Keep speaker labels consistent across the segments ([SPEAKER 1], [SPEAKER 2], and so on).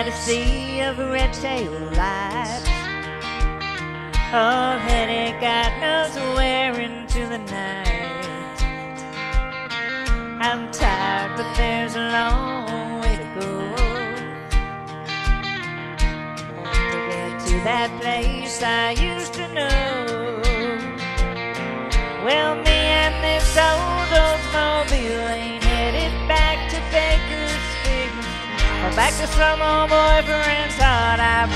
[SPEAKER 1] at a sea of red tail lights. Oh, headed God knows where into the night. I'm tired, but there's a long way to go to get to that place I used to know. Well, me and this old Oldsmobile ain't headed back to Bakersfield, or back to some old boyfriend's heart I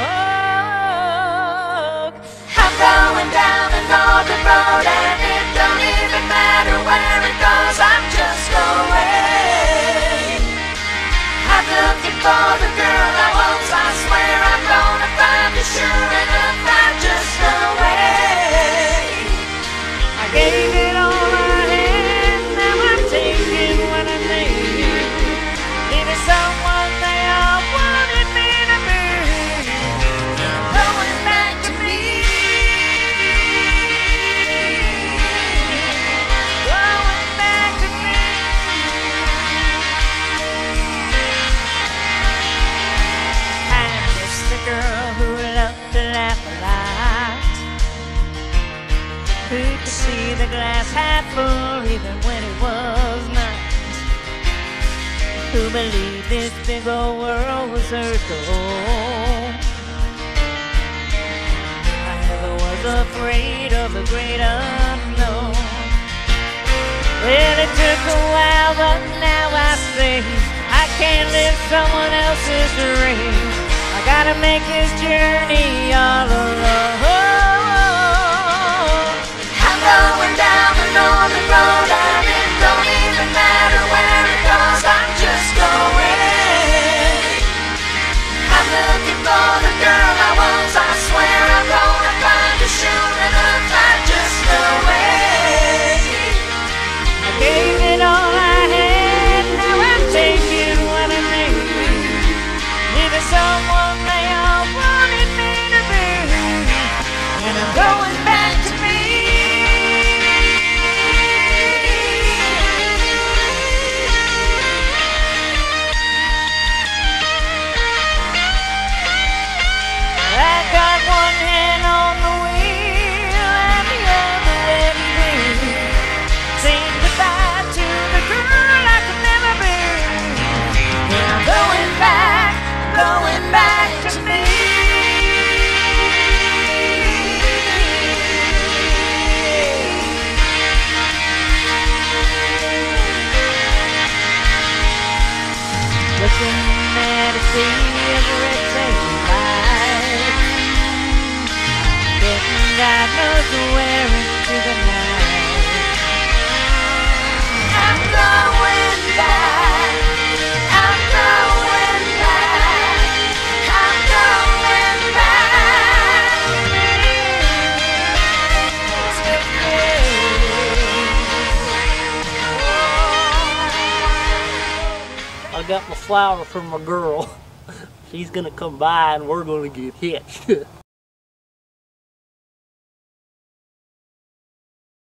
[SPEAKER 1] broke. I'm going down the northern road, and it don't even matter where it goes. I'm just going. I'm looking for the girl I want. I swear I'm gonna find her, sure enough, I'm just going. I gave it all I had, now I'm taking what I need. Leaving someone they all wanted me to be. Going back to me. Going back to me. I miss the girl who loved to laugh a lot, who could see the glass half full even when it was not, who believed this big old world was her goal. I never was afraid of the great unknown. Well, it took a while, but now I say I can't live someone else's dream. I gotta make this journey all alone. Going down the northern road, and it don't even matter where it goes. I'm just going. I'm looking for the girl I want. I swear I'm gonna find her soon enough. I'm just going. I gave it all I had, now I'm taking what I need. Leaving someone they all wanted me to be, and I'm going back to me. I got one hand on the wheel and the other ready to saying goodbye to the girl I could never be. And I'm going back to me. Looking at a sea of red tail lights, God knows where into the night. I'm going back. I'm going back. I'm going back.
[SPEAKER 2] I got my flower from my girl. She's gonna come by and we're gonna get hitched.